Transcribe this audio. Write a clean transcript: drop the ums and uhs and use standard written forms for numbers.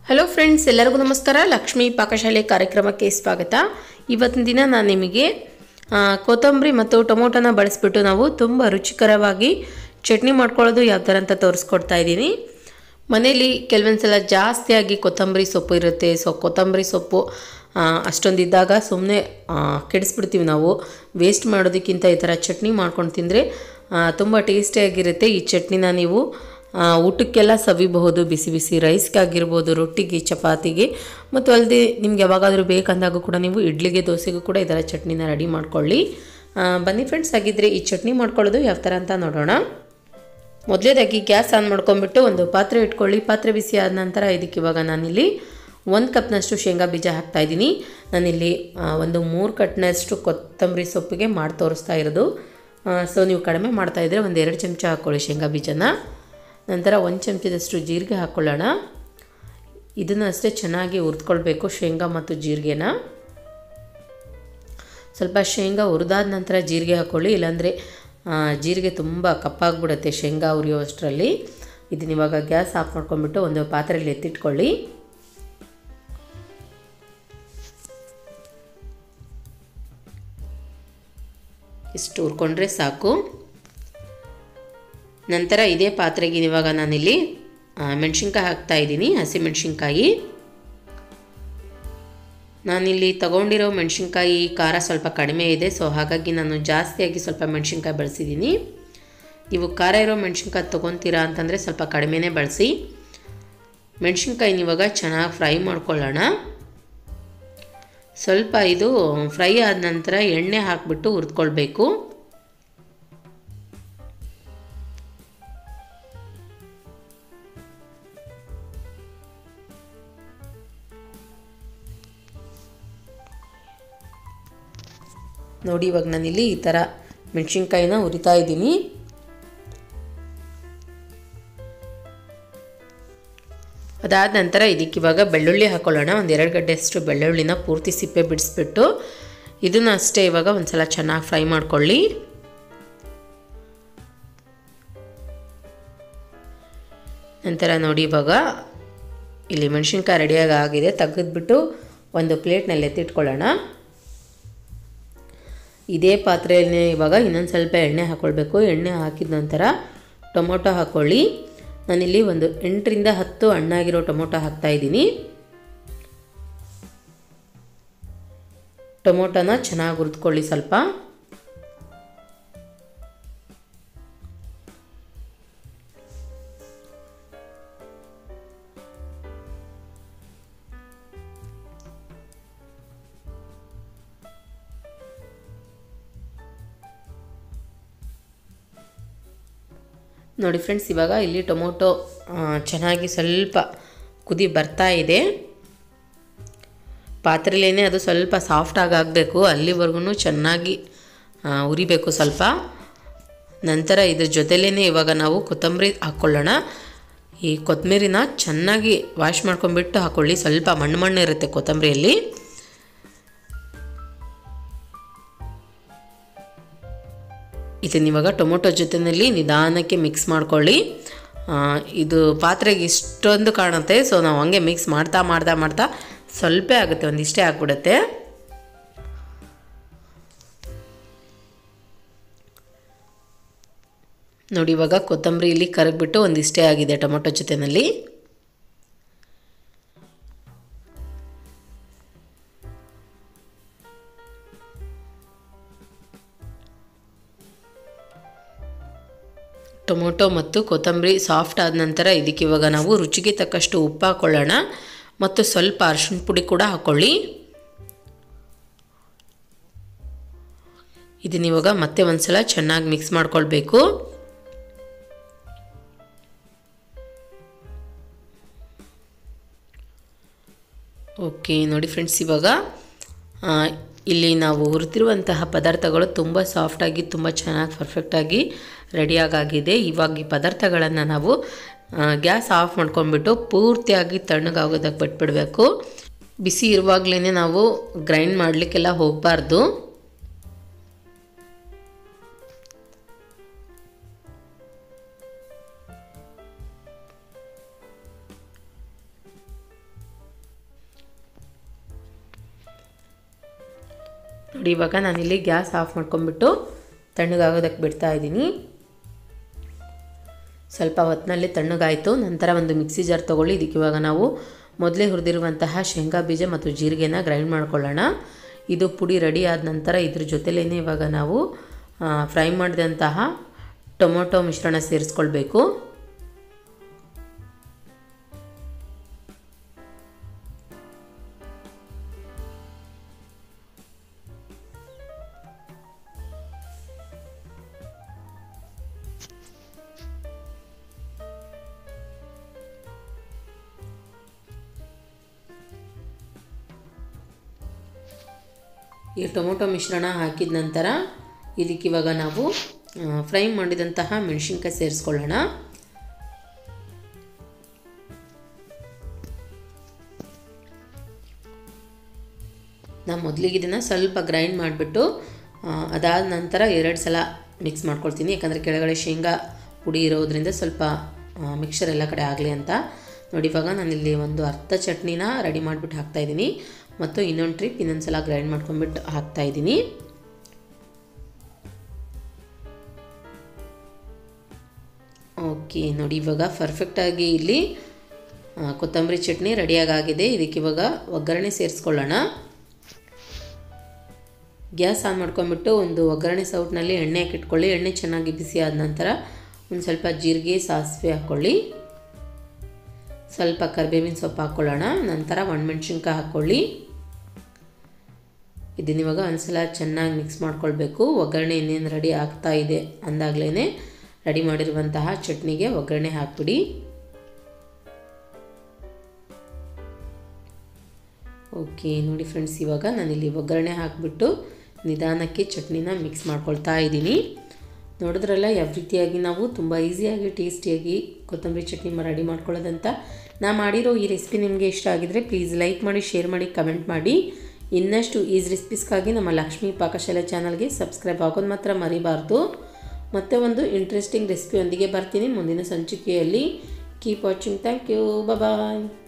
Hello friends, ಎಲ್ಲರಿಗೂ ನಮಸ್ಕಾರ. ಲಕ್ಷ್ಮೀ ಪಾಕಶಾಲೆ ಕಾರ್ಯಕ್ರಮಕ್ಕೆ ಸ್ವಾಗತ. ಇವತ್ತಿನ ದಿನ ನಾನು ನಿಮಗೆ ಕೊತ್ತಂಬರಿ ಮತ್ತು ಟೊಮೊಟೊನ ಬಳಸಿಬಿಟ್ಟು ನಾವು ತುಂಬ ರುಚಿಕರವಾಗಿ ಚಟ್ನಿ ಮಾಡ್ಕೊಳ್ಳೋದು ಯಾವ ಥರ ಅಂತ ತೋರಿಸ್ಕೊಡ್ತಾ ಇದ್ದೀನಿ. ಮನೇಲಿ ಕೆಲವೊಂದು ಸಲ ಜಾಸ್ತಿಯಾಗಿ ಕೊತ್ತಂಬರಿ ಸೊಪ್ಪು ಇರುತ್ತೆ. ಕೊತ್ತಂಬರಿ ಸೊಪ್ಪು ಅಷ್ಟೊಂದಿದ್ದಾಗ ಸುಮ್ಮನೆ ಕೆಡಿಸ್ಬಿಡ್ತೀವಿ. ನಾವು ವೇಸ್ಟ್ ಮಾಡೋದಕ್ಕಿಂತ ಈ ಥರ ಚಟ್ನಿ ಮಾಡ್ಕೊಂಡು ತಿಂದರೆ ತುಂಬ ಟೇಸ್ಟಿಯಾಗಿರುತ್ತೆ. ಈ ಚಟ್ನಿನ ನೀವು ಊಟಕ್ಕೆಲ್ಲ ಸವಿಬಹುದು. ಬಿಸಿ ಬಿಸಿ ರೈಸ್ಗಾಗಿರ್ಬೋದು, ರೊಟ್ಟಿಗೆ, ಚಪಾತಿಗೆ, ಮತ್ತು ಅಲ್ಲದೆ ನಿಮ್ಗೆ ಯಾವಾಗಾದರೂ ಬೇಕಂದಾಗ ಕೂಡ ನೀವು ಇಡ್ಲಿಗೆ, ದೋಸೆಗೂ ಕೂಡ ಈ ಥರ ಚಟ್ನಿನ ರೆಡಿ ಮಾಡ್ಕೊಳ್ಳಿ. ಬನ್ನಿ ಫ್ರೆಂಡ್ಸ್, ಆಗಿದ್ದರೆ ಈ ಚಟ್ನಿ ಮಾಡ್ಕೊಳ್ಳೋದು ಯಾವ ಥರ ಅಂತ ನೋಡೋಣ. ಮೊದಲೇದಾಗಿ ಗ್ಯಾಸ್ ಆನ್ ಮಾಡ್ಕೊಂಬಿಟ್ಟು ಒಂದು ಪಾತ್ರೆ ಇಟ್ಕೊಳ್ಳಿ. ಪಾತ್ರೆ ಬಿಸಿ ಆದ ನಂತರ ಇದಕ್ಕೆ ಇವಾಗ ನಾನಿಲ್ಲಿ 1 ಕಪ್ನಷ್ಟು ಶೇಂಗಾ ಬೀಜ ಹಾಕ್ತಾಯಿದ್ದೀನಿ. ನಾನಿಲ್ಲಿ ಒಂದು 3 ಕಟ್ನಷ್ಟು ಕೊತ್ತಂಬರಿ ಸೊಪ್ಪಿಗೆ ಮಾಡಿ ತೋರಿಸ್ತಾ ಇರೋದು. ಸೊ ನೀವು ಕಡಿಮೆ ಮಾಡ್ತಾಯಿದ್ರೆ ಒಂದು 2 ಚಮಚ ಹಾಕ್ಕೊಳ್ಳಿ ಶೇಂಗಾ ಬೀಜನ. ನಂತರ 1 ಚಮಚದಷ್ಟು ಜೀರಿಗೆ ಹಾಕ್ಕೊಳ್ಳೋಣ. ಇದನ್ನು ಅಷ್ಟೇ ಚೆನ್ನಾಗಿ ಹುರಿದ್ಕೊಳ್ಬೇಕು, ಶೇಂಗಾ ಮತ್ತು ಜೀರಿಗೆನ. ಸ್ವಲ್ಪ ಶೇಂಗಾ ಹುರಿದಾದ ನಂತರ ಜೀರಿಗೆ ಹಾಕ್ಕೊಳ್ಳಿ, ಇಲ್ಲಾಂದರೆ ಜೀರಿಗೆ ತುಂಬ ಕಪ್ಪಾಗ್ಬಿಡುತ್ತೆ ಶೇಂಗಾ ಹುರಿಯೋ ಅಷ್ಟರಲ್ಲಿ. ಇದನ್ನ ಇವಾಗ ಗ್ಯಾಸ್ ಆಫ್ ಮಾಡ್ಕೊಂಡ್ಬಿಟ್ಟು ಒಂದು ಪಾತ್ರೆಯಲ್ಲಿ ಎತ್ತಿಟ್ಕೊಳ್ಳಿ. ಇಷ್ಟು ಹುರ್ಕೊಂಡ್ರೆ ಸಾಕು. ನಂತರ ಇದೇ ಪಾತ್ರೆಗೆ ಇವಾಗ ನಾನಿಲ್ಲಿ ಮೆಣಸಿನ್ಕಾಯಿ ಹಾಕ್ತಾಯಿದ್ದೀನಿ, ಹಸಿಮೆಣಸಿನ್ಕಾಯಿ. ನಾನಿಲ್ಲಿ ತಗೊಂಡಿರೋ ಮೆಣಸಿನ್ಕಾಯಿ ಖಾರ ಸ್ವಲ್ಪ ಕಡಿಮೆ ಇದೆ, ಸೊ ಹಾಗಾಗಿ ನಾನು ಜಾಸ್ತಿಯಾಗಿ ಸ್ವಲ್ಪ ಮೆಣಸಿನ್ಕಾಯಿ ಬಳಸಿದ್ದೀನಿ. ನೀವು ಖಾರ ಇರೋ ಮೆಣಸಿನ್ಕಾಯಿ ತೊಗೊತೀರಾ ಅಂತಂದರೆ ಸ್ವಲ್ಪ ಕಡಿಮೆನೇ ಬಳಸಿ. ಮೆಣಸಿನ್ಕಾಯಿನ ಇವಾಗ ಚೆನ್ನಾಗಿ ಫ್ರೈ ಮಾಡ್ಕೊಳ್ಳೋಣ. ಸ್ವಲ್ಪ ಇದು ಫ್ರೈ ಆದ ನಂತರ ಎಣ್ಣೆ ಹಾಕಿಬಿಟ್ಟು ಹುರಿದ್ಕೊಳ್ಬೇಕು. ನೋಡಿ, ಇವಾಗ ನಾನಿಲ್ಲಿ ಈ ಥರ ಮೆಣಸಿನ್ಕಾಯಿನ ಹುರಿತಾ ಇದ್ದೀನಿ. ಅದಾದ ನಂತರ ಇದಕ್ಕೆ ಇವಾಗ ಬೆಳ್ಳುಳ್ಳಿ ಹಾಕ್ಕೊಳ್ಳೋಣ. ಒಂದು 2 ಗಡ್ಡೆಯಷ್ಟು ಬೆಳ್ಳುಳ್ಳಿನ ಪೂರ್ತಿ ಸಿಪ್ಪೆ ಬಿಡಿಸ್ಬಿಟ್ಟು ಇದನ್ನು ಅಷ್ಟೇ ಇವಾಗ ಒಂದು ಸಲ ಚೆನ್ನಾಗಿ ಫ್ರೈ ಮಾಡ್ಕೊಳ್ಳಿ. ನಂತರ ನೋಡಿ, ಇವಾಗ ಇಲ್ಲಿ ಮೆಣಸಿನ್ಕಾಯಿ ರೆಡಿಯಾಗಿ ಆಗಿದೆ. ತೆಗೆದ್ಬಿಟ್ಟು ಒಂದು ಪ್ಲೇಟ್ನಲ್ಲಿ ಎತ್ತಿಟ್ಕೊಳ್ಳೋಣ. ಇದೇ ಪಾತ್ರೆಯಲ್ಲೇ ಇವಾಗ ಇನ್ನೊಂದು ಸ್ವಲ್ಪ ಎಣ್ಣೆ ಹಾಕ್ಕೊಳ್ಬೇಕು. ಎಣ್ಣೆ ಹಾಕಿದ ನಂತರ ಟೊಮೊಟೊ ಹಾಕ್ಕೊಳ್ಳಿ. ನಾನಿಲ್ಲಿ ಒಂದು 8 ರಿಂದ 10 ಹಣ್ಣಾಗಿರೋ ಟೊಮೊಟೊ ಹಾಕ್ತಾಯಿದ್ದೀನಿ. ಟೊಮೊಟೊನ ಚೆನ್ನಾಗಿ ಹುರಿದ್ಕೊಳ್ಳಿ ಸ್ವಲ್ಪ. ನೋಡಿ ಫ್ರೆಂಡ್ಸ್, ಇವಾಗ ಇಲ್ಲಿ ಟೊಮೊಟೊ ಚೆನ್ನಾಗಿ ಸ್ವಲ್ಪ ಕುದಿ ಬರ್ತಾ ಇದೆ. ಪಾತ್ರೆಯಲ್ಲೇ ಅದು ಸ್ವಲ್ಪ ಸಾಫ್ಟಾಗಿ ಆಗಬೇಕು, ಅಲ್ಲಿವರೆಗೂ ಚೆನ್ನಾಗಿ ಉರಿಬೇಕು ಸ್ವಲ್ಪ. ನಂತರ ಇದ್ರ ಜೊತೆಲೇ ಇವಾಗ ನಾವು ಕೊತ್ತಂಬರಿ ಹಾಕ್ಕೊಳ್ಳೋಣ. ಈ ಕೊತ್ತಂಬರಿನ ಚೆನ್ನಾಗಿ ವಾಶ್ ಮಾಡ್ಕೊಂಡ್ಬಿಟ್ಟು ಹಾಕ್ಕೊಳ್ಳಿ. ಸ್ವಲ್ಪ ಮಣ್ಣು ಇರುತ್ತೆ ಕೊತ್ತಂಬರಿಯಲ್ಲಿ. ಇದನ್ನ ಇವಾಗ ಟೊಮೊಟೊ ಜೊತೆಯಲ್ಲಿ ನಿಧಾನಕ್ಕೆ ಮಿಕ್ಸ್ ಮಾಡ್ಕೊಳ್ಳಿ. ಇದು ಪಾತ್ರೆಗೆ ಇಷ್ಟೊಂದು ಕಾಣುತ್ತೆ, ಸೊ ನಾವು ಹಂಗೆ ಮಿಕ್ಸ್ ಮಾಡ್ತಾ ಮಾಡ್ತಾ ಮಾಡ್ತಾ ಸ್ವಲ್ಪ ಆಗುತ್ತೆ, ಒಂದಿಷ್ಟೇ ಆಗಿಬಿಡುತ್ತೆ. ನೋಡಿ, ಇವಾಗ ಕೊತ್ತಂಬರಿ ಇಲ್ಲಿ ಕರಗಿಬಿಟ್ಟು ಒಂದಿಷ್ಟೇ ಆಗಿದೆ ಟೊಮೊಟೊ ಜೊತೆಯಲ್ಲಿ. ಟೊಮೊಟೊ ಮತ್ತು ಕೊತ್ತಂಬರಿ ಸಾಫ್ಟ್ ಆದ ನಂತರ ಇದಕ್ಕೆ ಇವಾಗ ನಾವು ರುಚಿಗೆ ತಕ್ಕಷ್ಟು ಉಪ್ಪು ಹಾಕ್ಕೊಳ್ಳೋಣ ಮತ್ತು ಸ್ವಲ್ಪ ಅರಿಶಿನ ಪುಡಿ ಕೂಡ ಹಾಕ್ಕೊಳ್ಳಿ. ಇದನ್ನ ಇವಾಗ ಮತ್ತೆ ಒಂದ್ಸಲ ಚೆನ್ನಾಗಿ ಮಿಕ್ಸ್ ಮಾಡ್ಕೊಳ್ಬೇಕು. ಓಕೆ, ನೋಡಿ ಫ್ರೆಂಡ್ಸ್, ಇವಾಗ ಇಲ್ಲಿ ನಾವು ಹುರಿತಿರುವಂತಹ ಪದಾರ್ಥಗಳು ತುಂಬ ಸಾಫ್ಟಾಗಿ ತುಂಬ ಚೆನ್ನಾಗಿ ಪರ್ಫೆಕ್ಟಾಗಿ ರೆಡಿಯಾಗಿದೆ. ಇವಾಗ ಈ ಪದಾರ್ಥಗಳನ್ನು ನಾವು ಗ್ಯಾಸ್ ಆಫ್ ಮಾಡ್ಕೊಂಡ್ಬಿಟ್ಟು ಪೂರ್ತಿಯಾಗಿ ತಣ್ಣಗಾಗೋದಕ್ಕೆ ಬಿಟ್ಬಿಡಬೇಕು. ಬಿಸಿ ಇರುವಾಗಲೇ ನಾವು ಗ್ರೈಂಡ್ ಮಾಡಲಿಕ್ಕೆಲ್ಲ ಹೋಗಬಾರ್ದು. ನೋಡಿ ಇವಾಗ ನಾನಿಲ್ಲಿ ಗ್ಯಾಸ್ ಆಫ್ ಮಾಡ್ಕೊಂಡ್ಬಿಟ್ಟು ತಣ್ಣಗಾಗೋದಕ್ಕೆ ಬಿಡ್ತಾ ಇದ್ದೀನಿ. ಸ್ವಲ್ಪ ಹೊತ್ತಿನಲ್ಲಿ ತಣ್ಣಗಾಯಿತು. ನಂತರ ಒಂದು ಮಿಕ್ಸಿ ಜಾರ್ ತೊಗೊಳ್ಳಿ. ಇದಕ್ಕೆ ಇವಾಗ ನಾವು ಮೊದಲೇ ಹುರಿದಿರುವಂತಹ ಶೇಂಗಾ ಬೀಜ ಮತ್ತು ಜೀರಿಗೆನ ಗ್ರೈಂಡ್ ಮಾಡ್ಕೊಳ್ಳೋಣ. ಇದು ಪುಡಿ ರೆಡಿ ಆದ ನಂತರ ಇದ್ರ ಜೊತೆಲೇ ಇವಾಗ ನಾವು ಫ್ರೈ ಮಾಡಿದಂತಹ ಟೊಮೊಟೊ ಮಿಶ್ರಣ ಸೇರಿಸ್ಕೊಳ್ಬೇಕು. ಈ ಟೊಮೊಟೊ ಮಿಶ್ರಣ ಹಾಕಿದ ನಂತರ ಇದಕ್ಕಿವಾಗ ನಾವು ಫ್ರೈ ಮಾಡಿದಂತಹ ಮೆಣಸಿನ್ಕಾಯಿ ಸೇರಿಸ್ಕೊಳ್ಳೋಣ. ನಾನು ಮೊದಲಿಗೆ ಇದನ್ನು ಸ್ವಲ್ಪ ಗ್ರೈಂಡ್ ಮಾಡಿಬಿಟ್ಟು ಅದಾದ ನಂತರ 2 ಸಲ ಮಿಕ್ಸ್ ಮಾಡ್ಕೊಳ್ತೀನಿ. ಯಾಕಂದರೆ ಕೆಳಗಡೆ ಶೇಂಗಾ ಪುಡಿ ಇರೋದ್ರಿಂದ ಸ್ವಲ್ಪ ಮಿಕ್ಸರ್ ಎಲ್ಲ ಕಡೆ ಆಗಲಿ ಅಂತ. ನೋಡಿ ಇವಾಗ ನಾನಿಲ್ಲಿ ಒಂದು ಅರ್ಧ ಚಟ್ನಿನ ರೆಡಿ ಮಾಡಿಬಿಟ್ಟು ಹಾಕ್ತಾಯಿದ್ದೀನಿ ಮತ್ತು ಇನ್ನೊಂದು ಟ್ರಿಪ್ ಇನ್ನೊಂದು ಸಲ ಗ್ರೈಂಡ್ ಮಾಡ್ಕೊಂಡ್ಬಿಟ್ಟು ಹಾಕ್ತಾಯಿದ್ದೀನಿ. ಓಕೆ, ನೋಡಿ ಇವಾಗ ಪರ್ಫೆಕ್ಟಾಗಿ ಇಲ್ಲಿ ಕೊತ್ತಂಬರಿ ಚಟ್ನಿ ರೆಡಿಯಾಗಿದೆ. ಇದಕ್ಕೆ ಇವಾಗ ಒಗ್ಗರಣೆ ಸೇರಿಸ್ಕೊಳ್ಳೋಣ. ಗ್ಯಾಸ್ ಆನ್ ಮಾಡ್ಕೊಂಡ್ಬಿಟ್ಟು ಒಂದು ಒಗ್ಗರಣೆ ಸೌಟ್ನಲ್ಲಿ ಎಣ್ಣೆ ಹಾಕಿಟ್ಕೊಳ್ಳಿ. ಎಣ್ಣೆ ಚೆನ್ನಾಗಿ ಬಿಸಿ ಆದ ನಂತರ ಒಂದು ಸ್ವಲ್ಪ ಜೀರಿಗೆ ಸಾಸಿವೆ ಹಾಕ್ಕೊಳ್ಳಿ. ಸ್ವಲ್ಪ ಕರಿಬೇವಿನ ಸೊಪ್ಪು ಹಾಕ್ಕೊಳ್ಳೋಣ. ನಂತರ ಒಣಮೆಣ್ಸಿನ್ಕಾಯಿ ಹಾಕ್ಕೊಳ್ಳಿ. ಇದನ್ನ ಇವಾಗ ಒಂದ್ಸಲ ಚೆನ್ನಾಗಿ ಮಿಕ್ಸ್ ಮಾಡ್ಕೊಳ್ಬೇಕು. ಒಗ್ಗರಣೆ ಇನ್ನೇನು ರೆಡಿ ಆಗ್ತಾ ಇದೆ ಅಂದಾಗಲೇ ರೆಡಿ ಮಾಡಿರುವಂತಹ ಚಟ್ನಿಗೆ ಒಗ್ಗರಣೆ ಹಾಕ್ಬಿಡಿ. ಓಕೆ, ನೋಡಿ ಫ್ರೆಂಡ್ಸ್, ಇವಾಗ ನಾನಿಲ್ಲಿ ಒಗ್ಗರಣೆ ಹಾಕಿಬಿಟ್ಟು ನಿಧಾನಕ್ಕೆ ಚಟ್ನಿನ ಮಿಕ್ಸ್ ಮಾಡ್ಕೊಳ್ತಾ ಇದ್ದೀನಿ. ನೋಡಿದ್ರಲ್ಲ ಯಾವ ರೀತಿಯಾಗಿ ನಾವು ತುಂಬ ಈಸಿಯಾಗಿ ಟೇಸ್ಟಿಯಾಗಿ ಕೊತ್ತಂಬರಿ ಚಟ್ನಿ ರೆಡಿ ಮಾಡ್ಕೊಳ್ಳೋದಂತ. ನಾನು ಮಾಡಿರೋ ಈ ರೆಸಿಪಿ ನಿಮಗೆ ಇಷ್ಟ ಆಗಿದರೆ ಪ್ಲೀಸ್ ಲೈಕ್ ಮಾಡಿ, ಶೇರ್ ಮಾಡಿ, ಕಮೆಂಟ್ ಮಾಡಿ. ಇನ್ನಷ್ಟು ಈಸಿ ರೆಸಿಪೀಸ್ಗಾಗಿ ನಮ್ಮ ಲಕ್ಷ್ಮೀ ಪಾಕಶಾಲೆ ಚಾನಲ್ಗೆ ಸಬ್ಸ್ಕ್ರೈಬ್ ಆಗೋದು ಮಾತ್ರ ಮರಿಬಾರ್ದು. ಮತ್ತೆ ಒಂದು ಇಂಟ್ರೆಸ್ಟಿಂಗ್ ರೆಸಿಪಿಯೊಂದಿಗೆ ಬರ್ತೀನಿ ಮುಂದಿನ ಸಂಚಿಕೆಯಲ್ಲಿ. Keep watching. Thank you. Bye.